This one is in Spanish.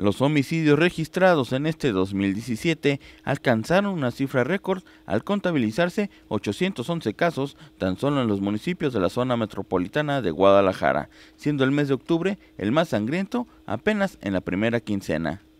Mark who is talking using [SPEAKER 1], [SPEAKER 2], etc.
[SPEAKER 1] Los homicidios registrados en este 2017 alcanzaron una cifra récord al contabilizarse 811 casos tan solo en los municipios de la zona metropolitana de Guadalajara, siendo el mes de octubre el más sangriento apenas en la primera quincena.